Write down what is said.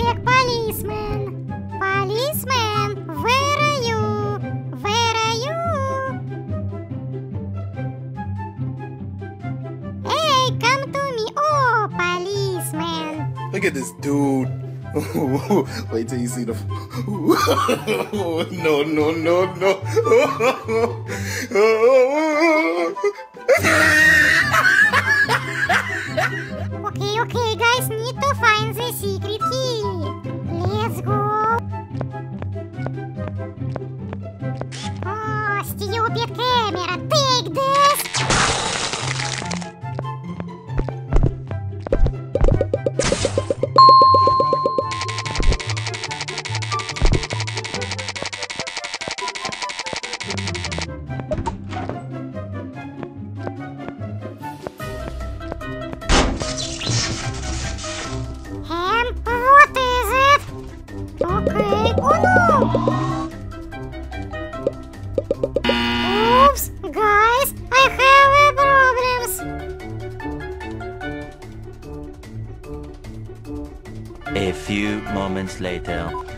check policeman. Policeman, where are you? Where are you? Hey, come to me. Oh, policeman. Look at this dude. Wait till you see the. No, no, no, no. Okay, guys, need to find the secret key. Let's go. Oh, stupid camera, take this. What is it? Okay, oh no! Oops, guys, I have problems. A few moments later.